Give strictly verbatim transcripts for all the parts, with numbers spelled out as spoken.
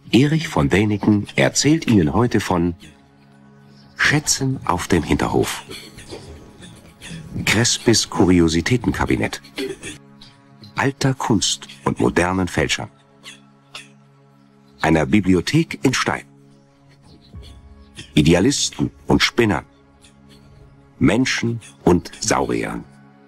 Erich von Däniken erzählt Ihnen heute von Schätzen auf dem Hinterhof, Crespis Kuriositätenkabinett, alter Kunst und modernen Fälschern, einer Bibliothek in Stein, Idealisten und Spinnern, Menschen und Sauriern.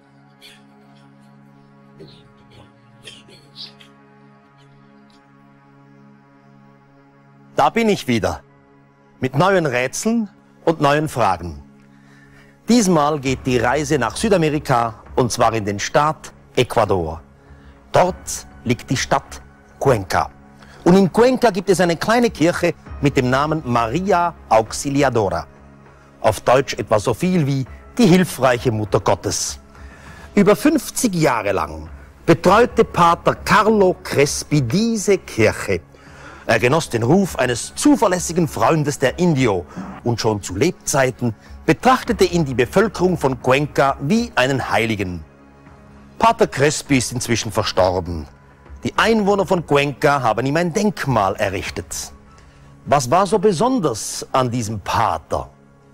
Da bin ich wieder, mit neuen Rätseln und neuen Fragen. Diesmal geht die Reise nach Südamerika, und zwar in den Staat Ecuador. Dort liegt die Stadt Cuenca. Und in Cuenca gibt es eine kleine Kirche mit dem Namen Maria Auxiliadora. Auf Deutsch etwa so viel wie die hilfreiche Mutter Gottes. Über fünfzig Jahre lang betreute Pater Carlo Crespi diese Kirche. Er genoss den Ruf eines zuverlässigen Freundes der Indio und schon zu Lebzeiten betrachtete ihn die Bevölkerung von Cuenca wie einen Heiligen. Pater Crespi ist inzwischen verstorben. Die Einwohner von Cuenca haben ihm ein Denkmal errichtet. Was war so besonders an diesem Pater?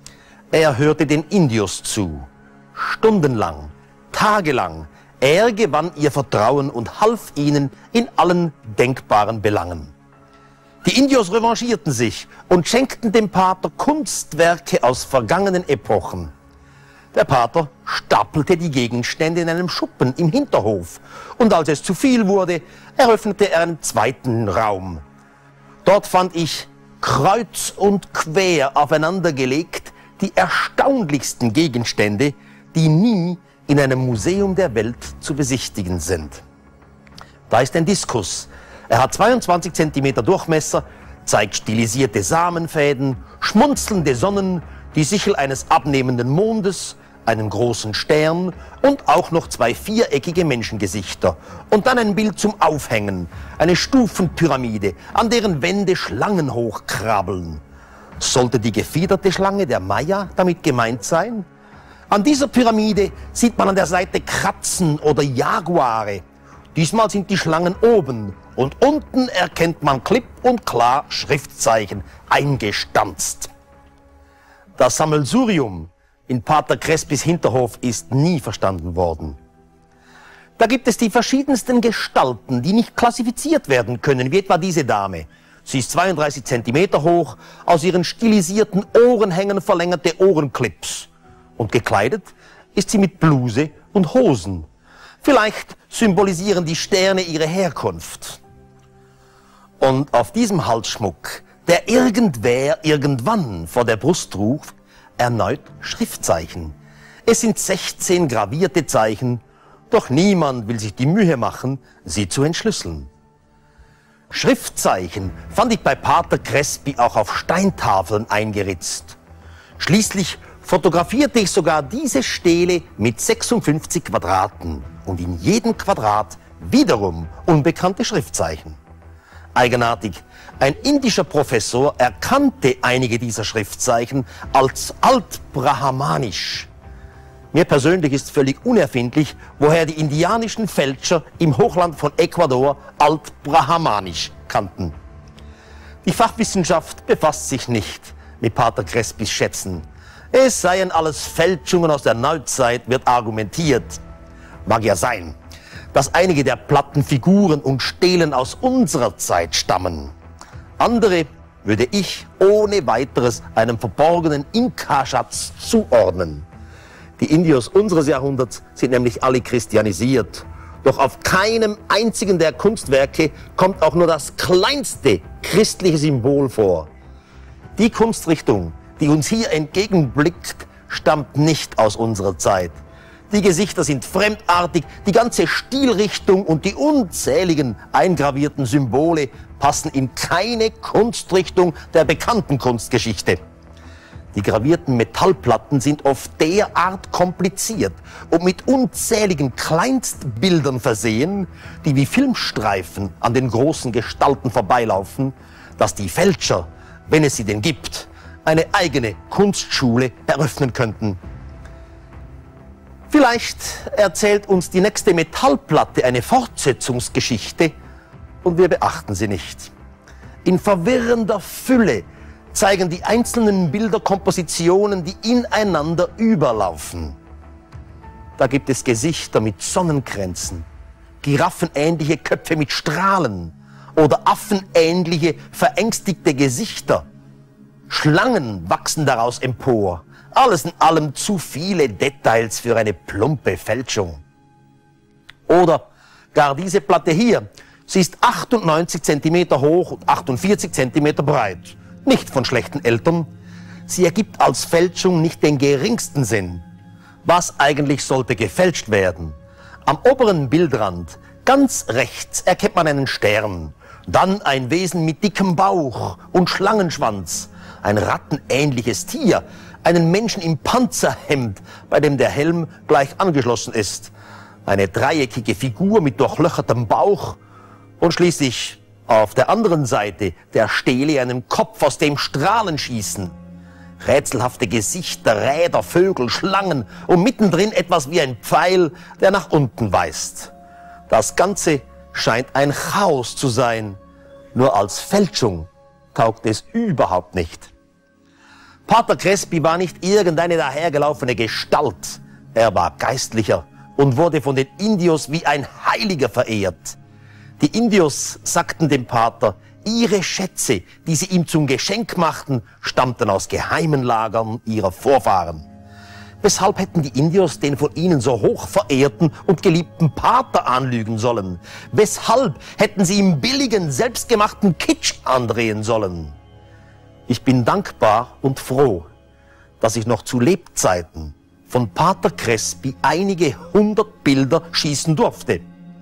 Er hörte den Indios zu, stundenlang, tagelang. Er gewann ihr Vertrauen und half ihnen in allen denkbaren Belangen. Die Indios revanchierten sich und schenkten dem Pater Kunstwerke aus vergangenen Epochen. Der Pater stapelte die Gegenstände in einem Schuppen im Hinterhof und als es zu viel wurde, eröffnete er einen zweiten Raum. Dort fand ich kreuz und quer aufeinandergelegt die erstaunlichsten Gegenstände, die nie in einem Museum der Welt zu besichtigen sind. Da ist ein Diskus. Er hat zweiundzwanzig Zentimeter Durchmesser, zeigt stilisierte Samenfäden, schmunzelnde Sonnen, die Sichel eines abnehmenden Mondes, einen großen Stern und auch noch zwei viereckige Menschengesichter. Und dann ein Bild zum Aufhängen, eine Stufenpyramide, an deren Wände Schlangen hochkrabbeln. Sollte die gefiederte Schlange der Maya damit gemeint sein? An dieser Pyramide sieht man an der Seite Kratzen oder Jaguare. Diesmal sind die Schlangen oben und unten erkennt man klipp und klar Schriftzeichen eingestanzt. Das Sammelsurium in Pater Crespis Hinterhof ist nie verstanden worden. Da gibt es die verschiedensten Gestalten, die nicht klassifiziert werden können, wie etwa diese Dame. Sie ist zweiunddreißig Zentimeter hoch, aus ihren stilisierten Ohren hängen verlängerte Ohrenclips. Und gekleidet ist sie mit Bluse und Hosen. Vielleicht symbolisieren die Sterne ihre Herkunft. Und auf diesem Halsschmuck, der irgendwer irgendwann vor der Brust trug, erneut Schriftzeichen. Es sind sechzehn gravierte Zeichen, doch niemand will sich die Mühe machen, sie zu entschlüsseln. Schriftzeichen fand ich bei Pater Crespi auch auf Steintafeln eingeritzt. Schließlich fotografierte ich sogar diese Stele mit sechsundfünfzig Quadraten und in jedem Quadrat wiederum unbekannte Schriftzeichen. Eigenartig, ein indischer Professor erkannte einige dieser Schriftzeichen als altbrahmanisch. Mir persönlich ist völlig unerfindlich, woher die indianischen Fälscher im Hochland von Ecuador altbrahmanisch kannten. Die Fachwissenschaft befasst sich nicht mit Pater Crespis Schätzen. Es seien alles Fälschungen aus der Neuzeit, wird argumentiert. Mag ja sein, dass einige der platten Figuren und Stelen aus unserer Zeit stammen. Andere würde ich ohne weiteres einem verborgenen Inka-Schatz zuordnen. Die Indios unseres Jahrhunderts sind nämlich alle christianisiert. Doch auf keinem einzigen der Kunstwerke kommt auch nur das kleinste christliche Symbol vor. Die Kunstrichtung, die uns hier entgegenblickt, stammt nicht aus unserer Zeit. Die Gesichter sind fremdartig, die ganze Stilrichtung und die unzähligen eingravierten Symbole passen in keine Kunstrichtung der bekannten Kunstgeschichte. Die gravierten Metallplatten sind oft derart kompliziert und mit unzähligen Kleinstbildern versehen, die wie Filmstreifen an den großen Gestalten vorbeilaufen, dass die Fälscher, wenn es sie denn gibt, eine eigene Kunstschule eröffnen könnten. Vielleicht erzählt uns die nächste Metallplatte eine Fortsetzungsgeschichte und wir beachten sie nicht. In verwirrender Fülle zeigen die einzelnen Bilder Kompositionen, die ineinander überlaufen. Da gibt es Gesichter mit Sonnenkränzen, giraffenähnliche Köpfe mit Strahlen oder affenähnliche, verängstigte Gesichter. Schlangen wachsen daraus empor. Alles in allem zu viele Details für eine plumpe Fälschung. Oder gar diese Platte hier. Sie ist achtundneunzig Zentimeter hoch und achtundvierzig Zentimeter breit. Nicht von schlechten Eltern. Sie ergibt als Fälschung nicht den geringsten Sinn. Was eigentlich sollte gefälscht werden? Am oberen Bildrand, ganz rechts, erkennt man einen Stern. Dann ein Wesen mit dickem Bauch und Schlangenschwanz. Ein rattenähnliches Tier. Einen Menschen im Panzerhemd, bei dem der Helm gleich angeschlossen ist. Eine dreieckige Figur mit durchlöchertem Bauch. Und schließlich auf der anderen Seite der Stele einen Kopf, aus dem Strahlen schießen. Rätselhafte Gesichter, Räder, Vögel, Schlangen und mittendrin etwas wie ein Pfeil, der nach unten weist. Das Ganze scheint ein Chaos zu sein. Nur als Fälschung taugt es überhaupt nicht. Pater Crespi war nicht irgendeine dahergelaufene Gestalt. Er war Geistlicher und wurde von den Indios wie ein Heiliger verehrt. Die Indios sagten dem Pater, ihre Schätze, die sie ihm zum Geschenk machten, stammten aus geheimen Lagern ihrer Vorfahren. Weshalb hätten die Indios den von ihnen so hoch verehrten und geliebten Pater anlügen sollen? Weshalb hätten sie ihm billigen, selbstgemachten Kitsch andrehen sollen? Ich bin dankbar und froh, dass ich noch zu Lebzeiten von Pater Crespi einige hundert Bilder schießen durfte.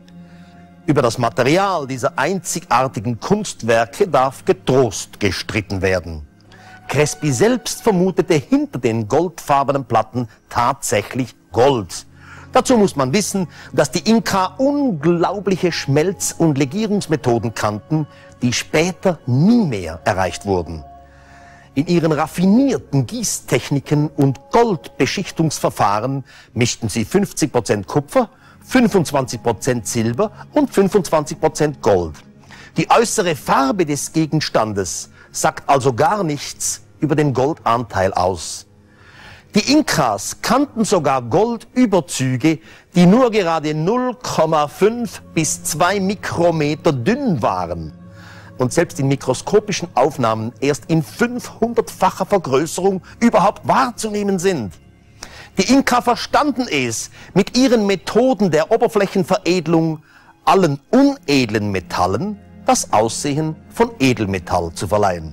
Über das Material dieser einzigartigen Kunstwerke darf getrost gestritten werden. Crespi selbst vermutete hinter den goldfarbenen Platten tatsächlich Gold. Dazu muss man wissen, dass die Inka unglaubliche Schmelz- und Legierungsmethoden kannten, die später nie mehr erreicht wurden. In ihren raffinierten Gießtechniken und Goldbeschichtungsverfahren mischten sie fünfzig Prozent Kupfer, fünfundzwanzig Prozent Silber und fünfundzwanzig Prozent Gold. Die äußere Farbe des Gegenstandes sagt also gar nichts über den Goldanteil aus. Die Inkas kannten sogar Goldüberzüge, die nur gerade null Komma fünf bis zwei Mikrometer dünn waren und selbst in mikroskopischen Aufnahmen erst in fünfhundertfacher Vergrößerung überhaupt wahrzunehmen sind. Die Inka verstanden es, mit ihren Methoden der Oberflächenveredelung allen unedlen Metallen das Aussehen von Edelmetall zu verleihen.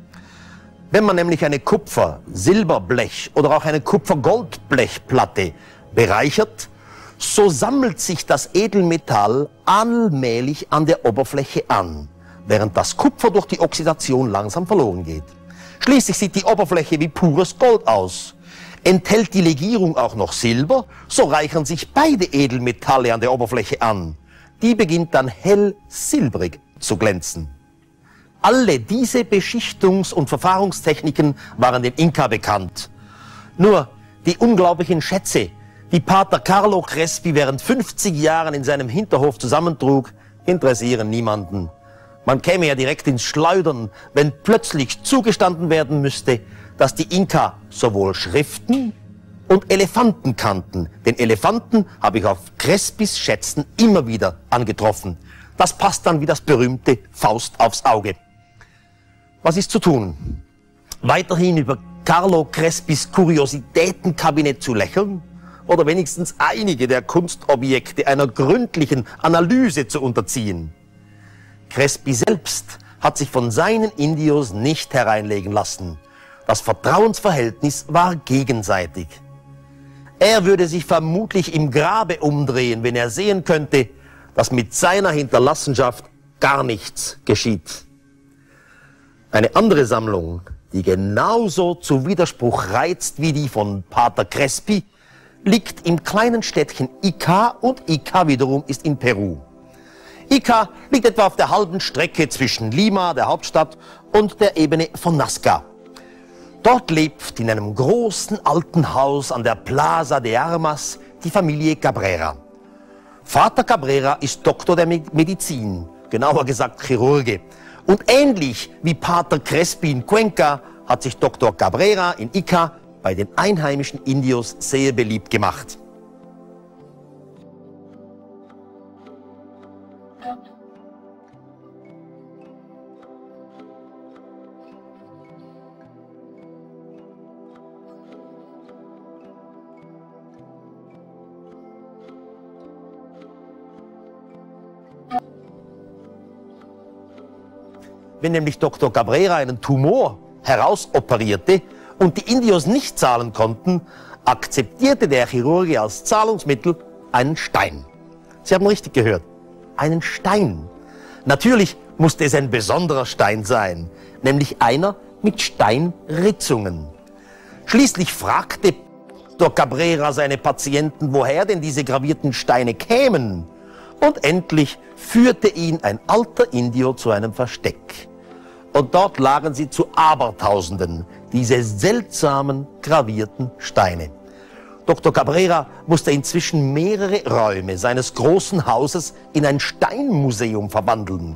Wenn man nämlich eine Kupfer-, Silberblech oder auch eine Kupfer-Goldblechplatte bereichert, so sammelt sich das Edelmetall allmählich an der Oberfläche an, während das Kupfer durch die Oxidation langsam verloren geht. Schließlich sieht die Oberfläche wie pures Gold aus. Enthält die Legierung auch noch Silber, so reichern sich beide Edelmetalle an der Oberfläche an. Die beginnt dann hell silbrig zu glänzen. Alle diese Beschichtungs- und Verfahrungstechniken waren dem Inka bekannt. Nur die unglaublichen Schätze, die Pater Carlo Crespi während fünfzig Jahren in seinem Hinterhof zusammentrug, interessieren niemanden. Man käme ja direkt ins Schleudern, wenn plötzlich zugestanden werden müsste, dass die Inka sowohl Schriften und Elefanten kannten. Den Elefanten habe ich auf Crespis Schätzen immer wieder angetroffen. Das passt dann wie das berühmte Faust aufs Auge. Was ist zu tun? Weiterhin über Carlo Crespis Kuriositätenkabinett zu lächeln? Oder wenigstens einige der Kunstobjekte einer gründlichen Analyse zu unterziehen? Crespi selbst hat sich von seinen Indios nicht hereinlegen lassen. Das Vertrauensverhältnis war gegenseitig. Er würde sich vermutlich im Grabe umdrehen, wenn er sehen könnte, dass mit seiner Hinterlassenschaft gar nichts geschieht. Eine andere Sammlung, die genauso zu Widerspruch reizt wie die von Pater Crespi, liegt im kleinen Städtchen Ica und Ica wiederum ist in Peru. Ica liegt etwa auf der halben Strecke zwischen Lima, der Hauptstadt, und der Ebene von Nazca. Dort lebt in einem großen alten Haus an der Plaza de Armas die Familie Cabrera. Vater Cabrera ist Doktor der Medizin, genauer gesagt Chirurge, Und ähnlich wie Pater Crespi in Cuenca hat sich Doktor Cabrera in Ica bei den einheimischen Indios sehr beliebt gemacht. Wenn nämlich Doktor Cabrera einen Tumor herausoperierte und die Indios nicht zahlen konnten, akzeptierte der Chirurg als Zahlungsmittel einen Stein. Sie haben richtig gehört, einen Stein. Natürlich musste es ein besonderer Stein sein, nämlich einer mit Steinritzungen. Schließlich fragte Doktor Cabrera seine Patienten, woher denn diese gravierten Steine kämen. Und endlich führte ihn ein alter Indio zu einem Versteck. Und dort lagen sie zu Abertausenden, diese seltsamen gravierten Steine. Doktor Cabrera musste inzwischen mehrere Räume seines großen Hauses in ein Steinmuseum verwandeln.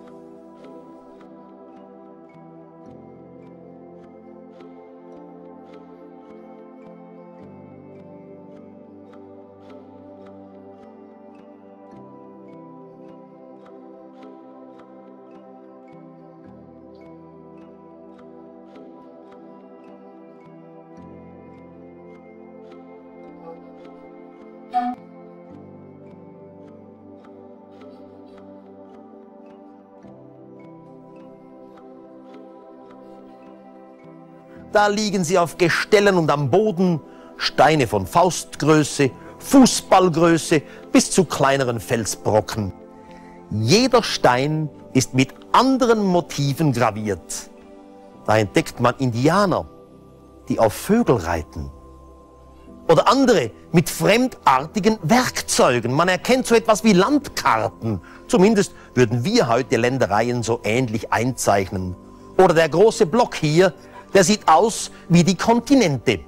Da liegen sie auf Gestellen und am Boden, Steine von Faustgröße, Fußballgröße bis zu kleineren Felsbrocken. Jeder Stein ist mit anderen Motiven graviert. Da entdeckt man Indianer, die auf Vögel reiten. Oder andere mit fremdartigen Werkzeugen. Man erkennt so etwas wie Landkarten. Zumindest würden wir heute Ländereien so ähnlich einzeichnen. Oder der große Block hier, der sieht aus wie die Kontinente.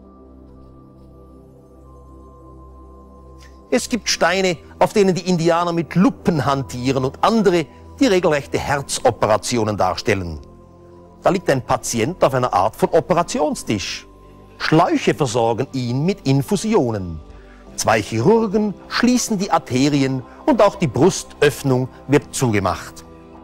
Es gibt Steine, auf denen die Indianer mit Lupen hantieren und andere, die regelrechte Herzoperationen darstellen. Da liegt ein Patient auf einer Art von Operationstisch. Schläuche versorgen ihn mit Infusionen. Zwei Chirurgen schließen die Arterien und auch die Brustöffnung wird zugemacht.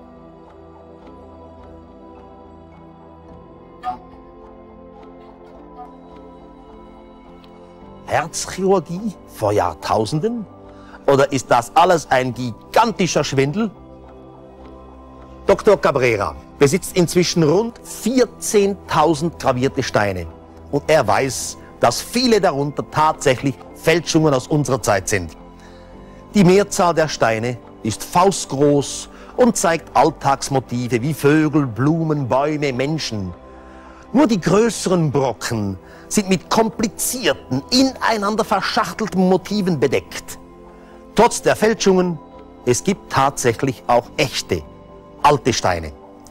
Herzchirurgie vor Jahrtausenden? Oder ist das alles ein gigantischer Schwindel? Doktor Cabrera besitzt inzwischen rund vierzehntausend gravierte Steine. Und er weiß, dass viele darunter tatsächlich Fälschungen aus unserer Zeit sind. Die Mehrzahl der Steine ist faustgroß und zeigt Alltagsmotive wie Vögel, Blumen, Bäume, Menschen. Nur die größeren Brocken sind mit komplizierten, ineinander verschachtelten Motiven bedeckt. Trotz der Fälschungen, es gibt tatsächlich auch echte, alte Steine.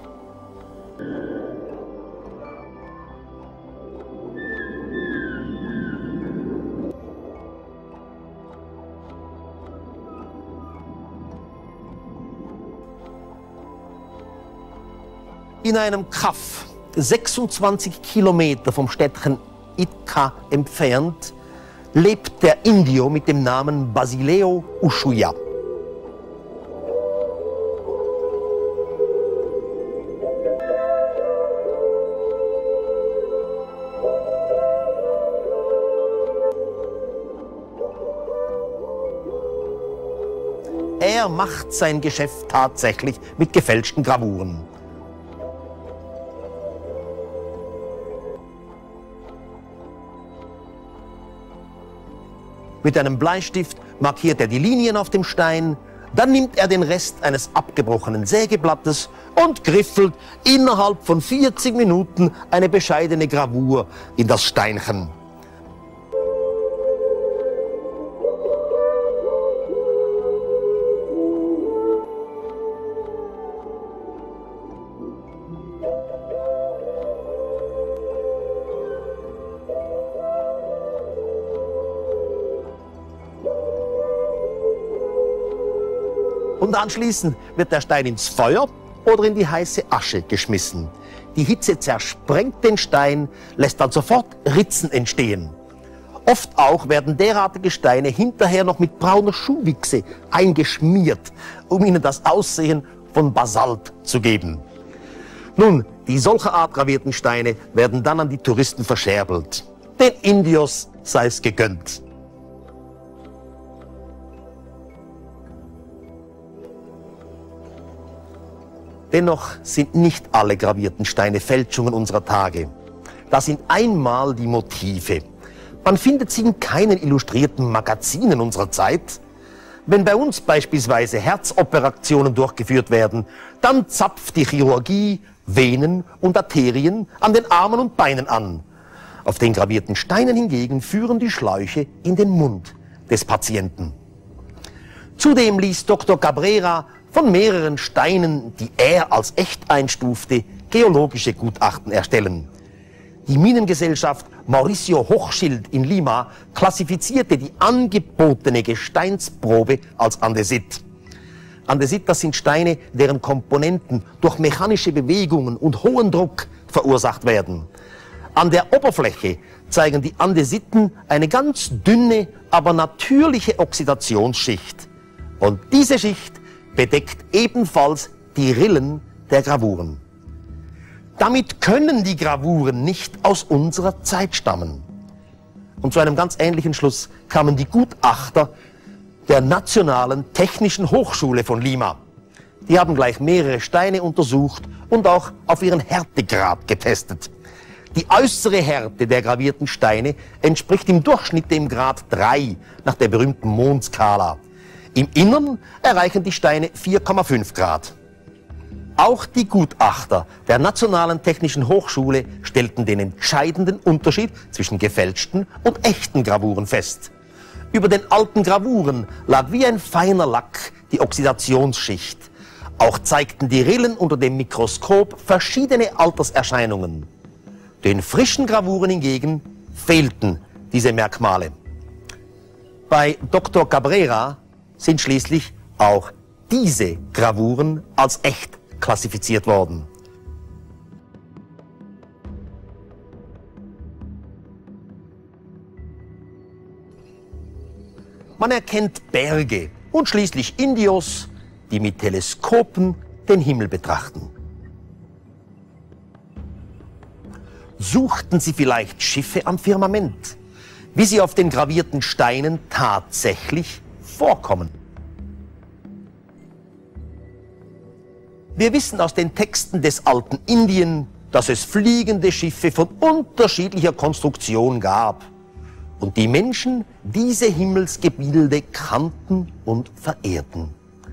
In einem Kaff, sechsundzwanzig Kilometer vom Städtchen Ica entfernt, lebt der Indio mit dem Namen Basileo Ushuaia. Er macht sein Geschäft tatsächlich mit gefälschten Gravuren. Mit einem Bleistift markiert er die Linien auf dem Stein, dann nimmt er den Rest eines abgebrochenen Sägeblattes und griffelt innerhalb von vierzig Minuten eine bescheidene Gravur in das Steinchen. Und anschließend wird der Stein ins Feuer oder in die heiße Asche geschmissen. Die Hitze zersprengt den Stein, lässt dann sofort Ritzen entstehen. Oft auch werden derartige Steine hinterher noch mit brauner Schuhwichse eingeschmiert, um ihnen das Aussehen von Basalt zu geben. Nun, die solcher Art gravierten Steine werden dann an die Touristen verscherbelt. Den Indios sei es gegönnt. Dennoch sind nicht alle gravierten Steine Fälschungen unserer Tage. Das sind einmal die Motive. Man findet sie in keinen illustrierten Magazinen unserer Zeit. Wenn bei uns beispielsweise Herzoperationen durchgeführt werden, dann zapft die Chirurgie Venen und Arterien an den Armen und Beinen an. Auf den gravierten Steinen hingegen führen die Schläuche in den Mund des Patienten. Zudem ließ Doktor Cabrera von mehreren Steinen, die er als echt einstufte, geologische Gutachten erstellen. Die Minengesellschaft Mauricio Hochschild in Lima klassifizierte die angebotene Gesteinsprobe als Andesit. Andesit, das sind Steine, deren Komponenten durch mechanische Bewegungen und hohen Druck verursacht werden. An der Oberfläche zeigen die Andesiten eine ganz dünne, aber natürliche Oxidationsschicht. Und diese Schicht bedeckt ebenfalls die Rillen der Gravuren. Damit können die Gravuren nicht aus unserer Zeit stammen. Und zu einem ganz ähnlichen Schluss kamen die Gutachter der Nationalen Technischen Hochschule von Lima. Die haben gleich mehrere Steine untersucht und auch auf ihren Härtegrad getestet. Die äußere Härte der gravierten Steine entspricht im Durchschnitt dem Grad drei nach der berühmten Mohn-Skala. Im Innern erreichen die Steine vier Komma fünf Grad. Auch die Gutachter der Nationalen Technischen Hochschule stellten den entscheidenden Unterschied zwischen gefälschten und echten Gravuren fest. Über den alten Gravuren lag wie ein feiner Lack die Oxidationsschicht. Auch zeigten die Rillen unter dem Mikroskop verschiedene Alterserscheinungen. Den frischen Gravuren hingegen fehlten diese Merkmale. Bei Doktor Cabrera sind schließlich auch diese Gravuren als echt klassifiziert worden. Man erkennt Berge und schließlich Indios, die mit Teleskopen den Himmel betrachten. Suchten sie vielleicht Schiffe am Firmament, wie sie auf den gravierten Steinen tatsächlich vorkommen? Wir wissen aus den Texten des alten Indien, dass es fliegende Schiffe von unterschiedlicher Konstruktion gab und die Menschen diese Himmelsgebilde kannten und verehrten.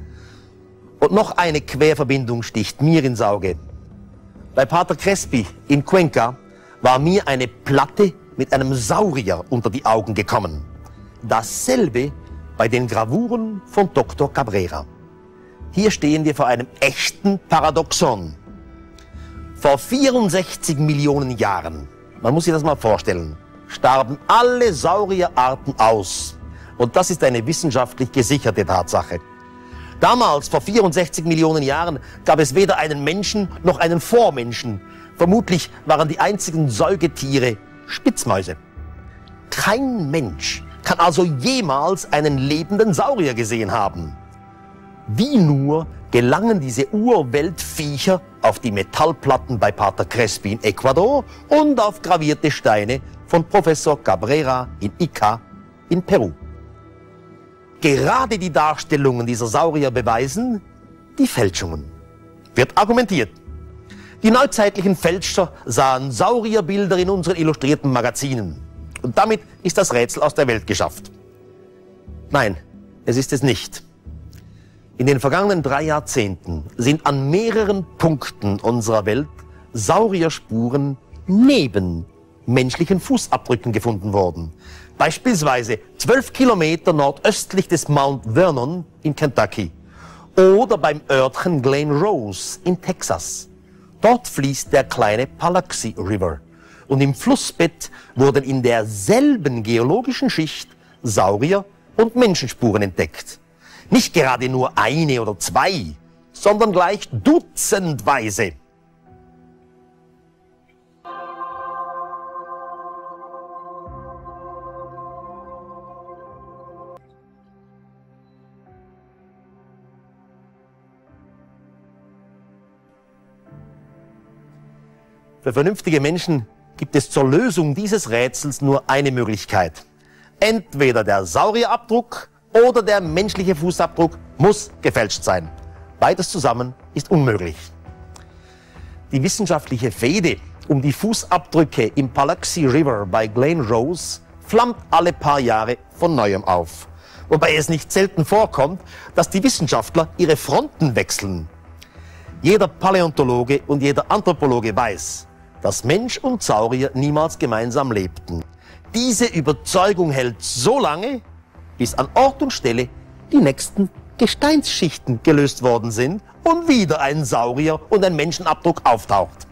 Und noch eine Querverbindung sticht mir ins Auge. Bei Pater Crespi in Cuenca war mir eine Platte mit einem Saurier unter die Augen gekommen. Dasselbe bei den Gravuren von Doktor Cabrera. Hier stehen wir vor einem echten Paradoxon. Vor vierundsechzig Millionen Jahren, man muss sich das mal vorstellen, starben alle Saurierarten aus. Und das ist eine wissenschaftlich gesicherte Tatsache. Damals, vor vierundsechzig Millionen Jahren, gab es weder einen Menschen noch einen Vormenschen. Vermutlich waren die einzigen Säugetiere Spitzmäuse. Kein Mensch kann also jemals einen lebenden Saurier gesehen haben. Wie nur gelangen diese Urweltviecher auf die Metallplatten bei Pater Crespi in Ecuador und auf gravierte Steine von Professor Cabrera in Ica in Peru. Gerade die Darstellungen dieser Saurier beweisen die Fälschungen. Wird argumentiert. Die neuzeitlichen Fälscher sahen Saurierbilder in unseren illustrierten Magazinen. Und damit ist das Rätsel aus der Welt geschafft. Nein, es ist es nicht. In den vergangenen drei Jahrzehnten sind an mehreren Punkten unserer Welt Saurierspuren neben menschlichen Fußabdrücken gefunden worden. Beispielsweise zwölf Kilometer nordöstlich des Mount Vernon in Kentucky oder beim Örtchen Glen Rose in Texas. Dort fließt der kleine Paluxy River und im Flussbett wurden in derselben geologischen Schicht Saurier- und Menschenspuren entdeckt. Nicht gerade nur eine oder zwei, sondern gleich dutzendweise. Für vernünftige Menschen gibt es zur Lösung dieses Rätsels nur eine Möglichkeit. Entweder der Saurierabdruck oder der menschliche Fußabdruck muss gefälscht sein. Beides zusammen ist unmöglich. Die wissenschaftliche Fehde um die Fußabdrücke im Paluxy River bei Glen Rose flammt alle paar Jahre von neuem auf. Wobei es nicht selten vorkommt, dass die Wissenschaftler ihre Fronten wechseln. Jeder Paläontologe und jeder Anthropologe weiß, dass Mensch und Saurier niemals gemeinsam lebten. Diese Überzeugung hält so lange, bis an Ort und Stelle die nächsten Gesteinsschichten gelöst worden sind und wieder ein Saurier und ein Menschenabdruck auftaucht.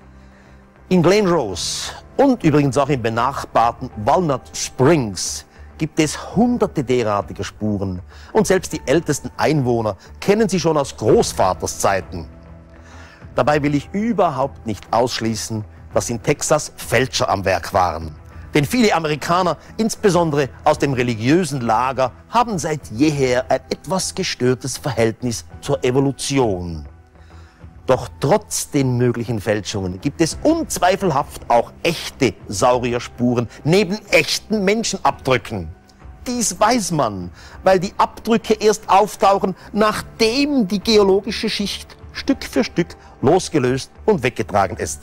In Glen Rose und übrigens auch im benachbarten Walnut Springs gibt es hunderte derartiger Spuren und selbst die ältesten Einwohner kennen sie schon aus Großvaters Zeiten. Dabei will ich überhaupt nicht ausschließen, dass in Texas Fälscher am Werk waren. Denn viele Amerikaner, insbesondere aus dem religiösen Lager, haben seit jeher ein etwas gestörtes Verhältnis zur Evolution. Doch trotz den möglichen Fälschungen gibt es unzweifelhaft auch echte Saurierspuren neben echten Menschenabdrücken. Dies weiß man, weil die Abdrücke erst auftauchen, nachdem die geologische Schicht Stück für Stück losgelöst und weggetragen ist.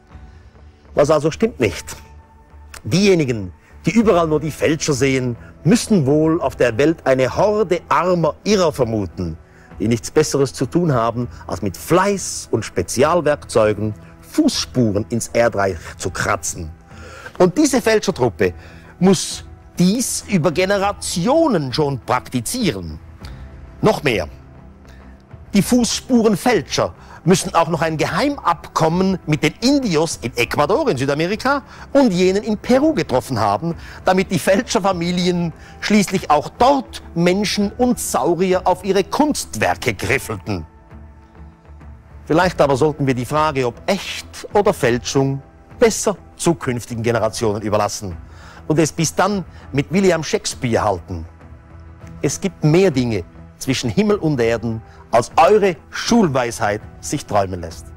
Was also stimmt nicht? Diejenigen, die überall nur die Fälscher sehen, müssen wohl auf der Welt eine Horde armer Irrer vermuten, die nichts Besseres zu tun haben, als mit Fleiß und Spezialwerkzeugen Fußspuren ins Erdreich zu kratzen. Und diese Fälschertruppe muss dies über Generationen schon praktizieren. Noch mehr. Die Fußspurenfälscher müssen auch noch ein Geheimabkommen mit den Indios in Ecuador in Südamerika und jenen in Peru getroffen haben, damit die Fälscherfamilien schließlich auch dort Menschen und Saurier auf ihre Kunstwerke griffelten. Vielleicht aber sollten wir die Frage, ob echt oder Fälschung, besser zukünftigen Generationen überlassen und es bis dann mit William Shakespeare halten. Es gibt mehr Dinge zwischen Himmel und Erden, als eure Schulweisheit sich träumen lässt.